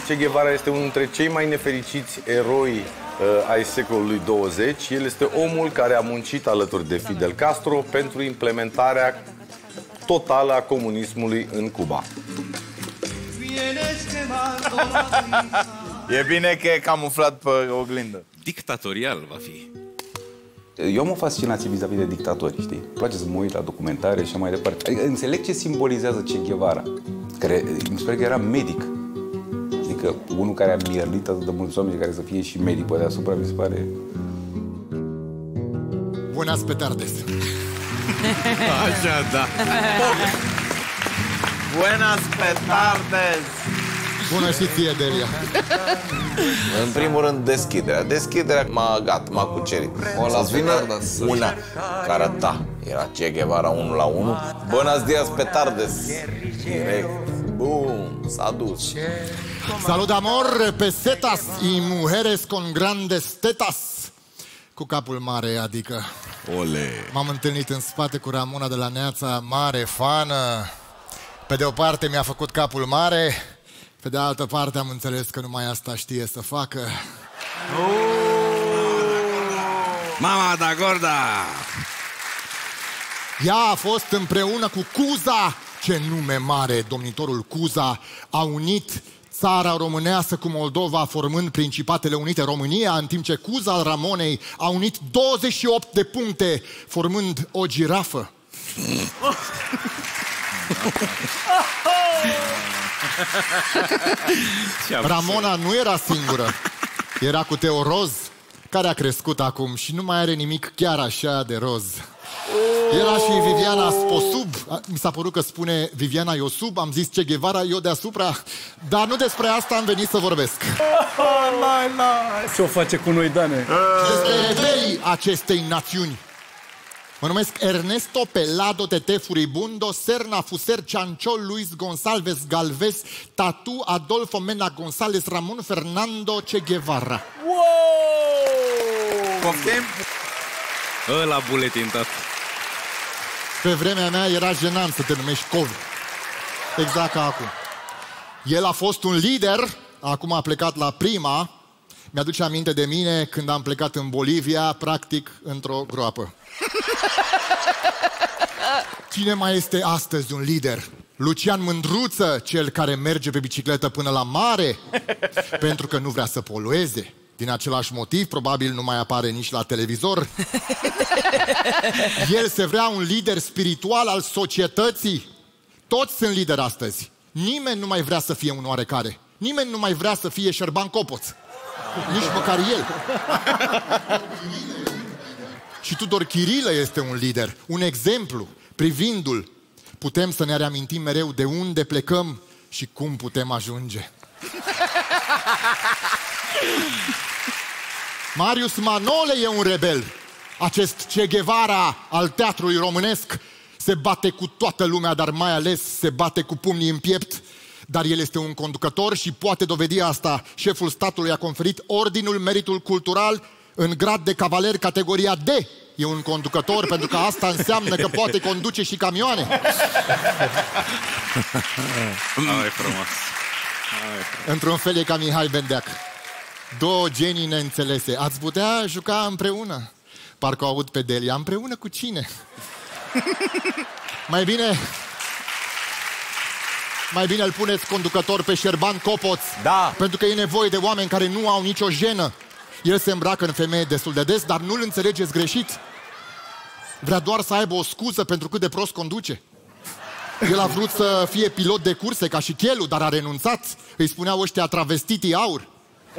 Che Guevara este unul dintre cei mai nefericiți eroi ai secolului 20. El este omul care a muncit alături de Fidel Castro pentru implementarea totală a comunismului în Cuba. E bine că e camuflat pe oglindă. Dictatorial va fi. Eu am o fascinație vis-a-vis de dictatori, știi? Îmi place să mă uit la documentare și așa mai departe. Adică înțeleg ce simbolizează Che Guevara, care mi se pare că era medic. Adică unul care a mierlit atât de mulți oameni care să fie și medic pe deasupra, mi se pare... Buenas petardes! Așa, da. Buenas petardes! Bună și ție, Delia! În primul rând, deschiderea. Deschiderea m-a cucerit. Să-ți vină una care, da, era Che Guevara 1 la 1. Buenos dias, petardes! Direct. Bum, s-a dus. Salut, amor, pesetas y mujeres con grandes tetas. Cu capul mare, adică. Ole. M-am întâlnit în spate cu Ramona de la Neața, mare fană. Pe de o parte mi-a făcut capul mare, pe de altă parte am înțeles că numai asta știe să facă. Mama da gorda! Ea a fost împreună cu Cuza, ce nume mare, domnitorul Cuza, a unit țara românească cu Moldova, formând Principatele Unite România, în timp ce Cuza al Ramonei a unit 28 de puncte, formând o girafă. Ramona nu era singură, era cu Teo Roz, care a crescut acum și nu mai are nimic chiar așa de roz. Era și Viviana Sposub. Mi s-a părut că spune Viviana Iosub. Am zis Che Guevara, eu deasupra. Dar nu despre asta am venit să vorbesc. Ce o face cu noi, Dane? Despre rebelii acestei națiuni. Mă numesc Ernesto Pelado Tete Furibundo Serna Fuser Chancol Luis Gonsalves Galvez Tatu Adolfo Mena González Ramón Fernando Che Guevara. Poftim? Ăla buletin, tată. Pe vremea mea era jenant să te numești Covi. Exact ca acum. El a fost un lider, acum a plecat la prima. Mi-aduce aminte de mine când am plecat în Bolivia, practic într-o groapă. Cine mai este astăzi un lider? Lucian Mândruță, cel care merge pe bicicletă până la mare, pentru că nu vrea să polueze. Din același motiv, probabil nu mai apare nici la televizor. El se vrea un lider spiritual al societății. Toți sunt lideri astăzi. Nimeni nu mai vrea să fie un oarecare. Nimeni nu mai vrea să fie Șerban Copoț. Nici măcar el. Și Tudor Chirilă este un lider, un exemplu. Privindu-l, putem să ne reamintim mereu de unde plecăm și cum putem ajunge. Marius Manole e un rebel. Acest Che Guevara al teatrului românesc se bate cu toată lumea, dar mai ales se bate cu pumnii în piept. Dar el este un conducător și poate dovedi asta. Șeful statului a conferit Ordinul Meritul Cultural în grad de cavaler categoria D. E un conducător pentru că asta înseamnă că poate conduce și camioane. Ai frumos. Într-un fel e ca Mihai Bendeac. Două genii neînțelese. Ați putea juca împreună. Parcă o aud pe Delia. Împreună cu cine? Mai bine îl puneți conducător pe Șerban Copoț. Da. Pentru că e nevoie de oameni care nu au nicio jenă. El se îmbracă în femeie destul de des, dar nu-l înțelegeți greșit. Vrea doar să aibă o scuză pentru cât de prost conduce. El a vrut să fie pilot de curse ca și Chelu, dar a renunțat. Îi spuneau ăștia travestitii aur.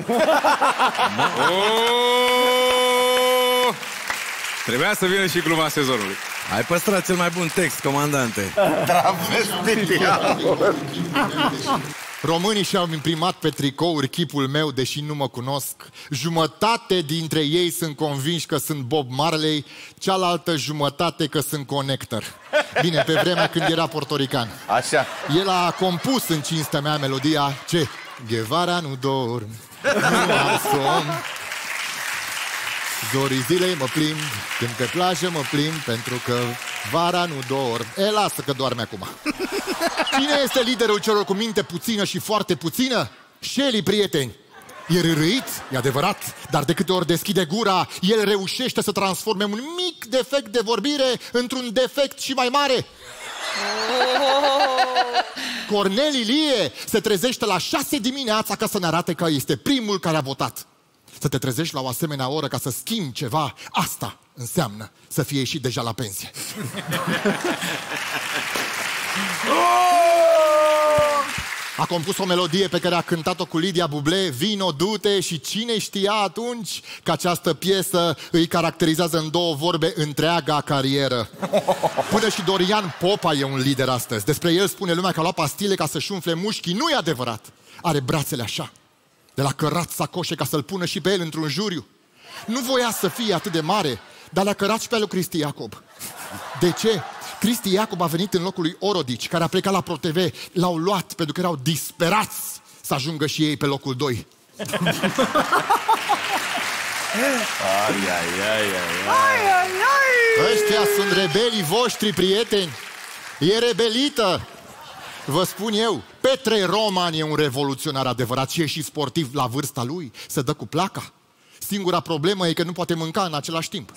Trebuia să vină și gluma sezonului. Ai păstrat cel mai bun text, comandante. Travestitii aur. Românii și-au imprimat pe tricouri chipul meu, deși nu mă cunosc. Jumătate dintre ei sunt convinși că sunt Bob Marley, cealaltă jumătate că sunt Connector. Bine, pe vremea când era portorican. Așa. El a compus în cinstea mea melodia Che Guevara nu dorm, nu am somn. Zorii zilei mă plimb, când pe plajă mă plimb, pentru că vara nu dorm. Lasă că doarme acum. Cine este liderul celor cu minte puțină și foarte puțină? Shelly, prieteni, e rârâit, e adevărat, dar de câte ori deschide gura, el reușește să transforme un mic defect de vorbire într-un defect și mai mare. Cornel Ilie se trezește la 6 dimineața ca să ne arate că este primul care a votat. Să te trezești la o asemenea oră ca să schimbi ceva, asta înseamnă să fie ieșit deja la pensie. A compus o melodie pe care a cântat-o cu Lidia Buble, Vino, du-te, și cine știa atunci că această piesă îi caracterizează în 2 vorbe întreaga carieră. Până și Dorian Popa e un lider astăzi. Despre el spune lumea că a luat pastile ca să-și umfle mușchii. Nu e adevărat. Are brațele așa, de la cărat sacoșe ca să-l pună și pe el într-un juriu. Nu voia să fie atât de mare, dar l-a cărat și pe lui Cristi Iacob. De ce? Cristi Iacob a venit în locul lui Orodici, care a plecat la ProTV. L-au luat pentru că erau disperați să ajungă și ei pe locul 2. Ăștia sunt rebelii voștri, prieteni. E rebelită. Vă spun eu, Petre Roman e un revoluționar adevărat și e și sportiv la vârsta lui. Se dă cu placa. Singura problemă e că nu poate mânca în același timp.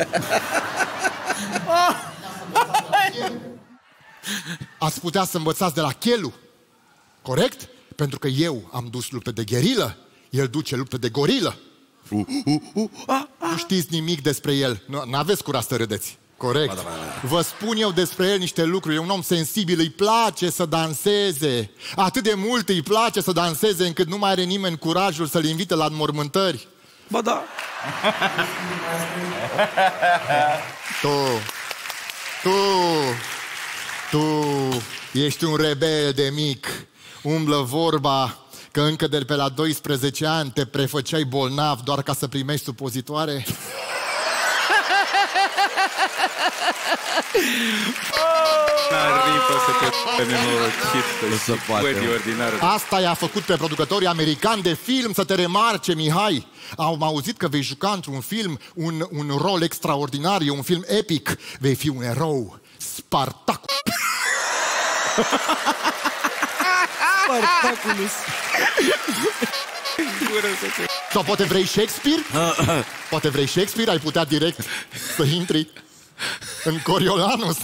Ați putea să învățați de la Chelu, corect? Pentru că eu am dus lupte de gherilă, el duce lupte de gorilă. Nu știți nimic despre el, n-aveți curaj să râdeți. Corect. Vă spun eu despre el niște lucruri. E un om sensibil, îi place să danseze. Atât de mult îi place să danseze încât nu mai are nimeni curajul să-l invite la înmormântări. Ba da. Tu ești un rebel de mic. Umblă vorba că încă de pe la 12 ani te prefăceai bolnav doar ca să primești supozitoare. Asta i-a făcut pe producătorii americani de film să te remarce, Mihai. Am auzit că vei juca într-un film un rol extraordinar, e un film epic. Vei fi un erou, Spartacus. Spartaculus. Sau poate vrei Shakespeare? Poate vrei Shakespeare, ai putea direct să intri în Coriolanus.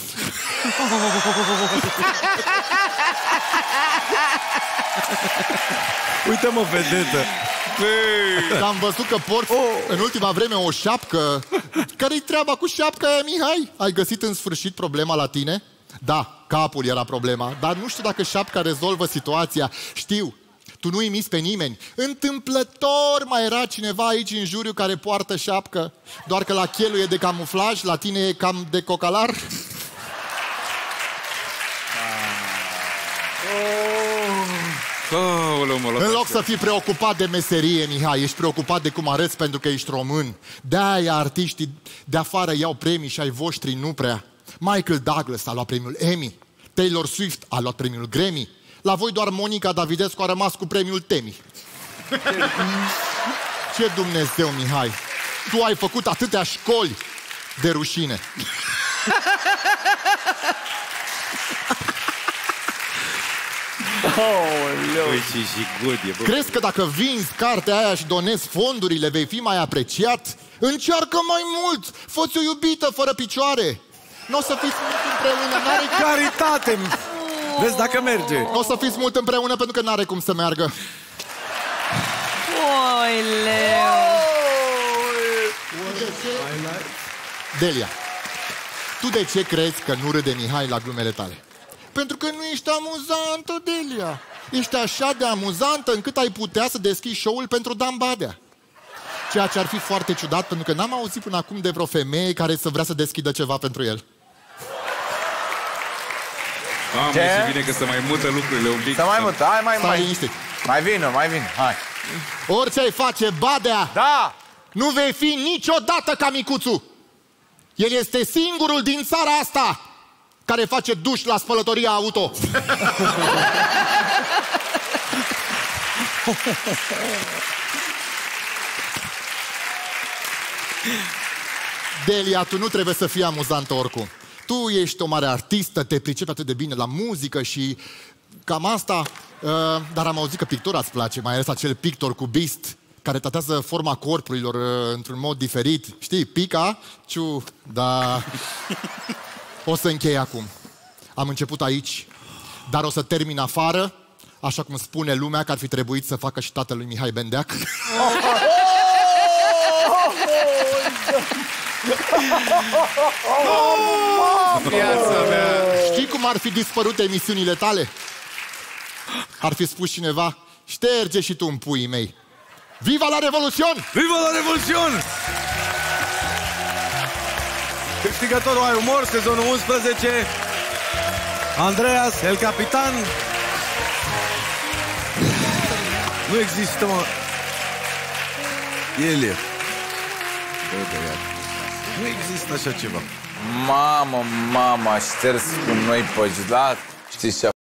Uite-mă, vedetă. Am văzut că porți în ultima vreme o șapcă. Care-i treaba cu șapca aia, Mihai? Ai găsit în sfârșit problema la tine? Da, capul era problema. Dar nu știu dacă șapca rezolvă situația. Știu, tu nu imiți pe nimeni. Întâmplător mai era cineva aici în juriu care poartă șapcă. Doar că la Chelu e de camuflaj, la tine e cam de cocalar. În loc să fii preocupat de meserie, Mihai, ești preocupat de cum arăți pentru că ești român. De-aia artiștii de afară iau premii și ai voștri nu prea. Michael Douglas a luat premiul Emmy, Taylor Swift a luat premiul Grammy. La voi doar Monica Davidescu a rămas cu premiul Temi. Ce Dumnezeu, Mihai! Tu ai făcut atâtea școli de rușine. Crezi că dacă vinzi cartea aia și donezi fondurile, vei fi mai apreciat? Încearcă mai mult! Fă-ți o iubită fără picioare! Nu o să fiți mult împreună, n-are Caritate! Vezi dacă merge. Nu o să fiți mult împreună pentru că n-are cum să meargă. Delia, tu de ce crezi că nu râde Mihai la glumele tale? Pentru că nu ești amuzantă, Delia. Ești așa de amuzantă încât ai putea să deschizi show-ul pentru Dan Badea. Ceea ce ar fi foarte ciudat, pentru că n-am auzit până acum de vreo femeie care să vrea să deschidă ceva pentru el. Ce? Și bine că se mai mută lucrurile un pic. Să mai mută, hai mai liniștit. Mai vină, hai. Orice ai face, Badea, da, nu vei fi niciodată ca Micuțu. El este singurul din țara asta care face duș la spălătoria auto. Delia, tu nu trebuie să fii amuzantă oricum. Tu ești o mare artistă, te pricepi atât de bine la muzică și Cam asta, dar am auzit că pictura îți place, mai ales acel pictor cu bist, care tratează forma corpurilor într-un mod diferit. Știi, Pikachu, da. O să închei acum. Am început aici, dar o să termin afară, așa cum spune lumea că ar fi trebuit să facă și tatălui Mihai Bendeac. Știi cum ar fi dispărut emisiunile tale? Ar fi spus cineva: șterge și tu în puii mei. Viva la Revoluțion! Viva la Revoluțion! Câștigătorul Ai Umor, sezonul 11, Andreas, El Capitan. Nu există, mă. El e. Nu există așa ceva. Mama, șters cu noi pe jlac. Știți ce